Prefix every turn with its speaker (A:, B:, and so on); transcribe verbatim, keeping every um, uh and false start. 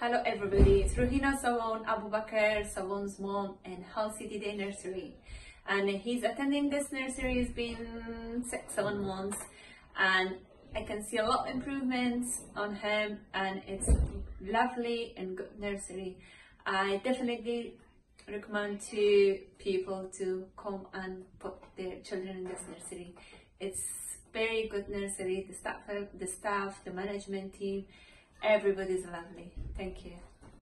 A: Hello everybody, it's Ruhina Salon, Abu Bakr, Salon's mom in Hillcity Day Nursery, and he's attending this nursery. It's been six, seven months and I can see a lot of improvements on him, and it's lovely and good nursery. I definitely recommend to people to come and put their children in this nursery. It's very good nursery. The staff, the staff, the management team, everybody's lovely. Thank you.